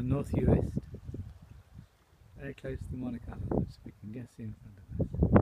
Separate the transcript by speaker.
Speaker 1: North Uist, very close to the Monaco Islands, we can just see in front of us.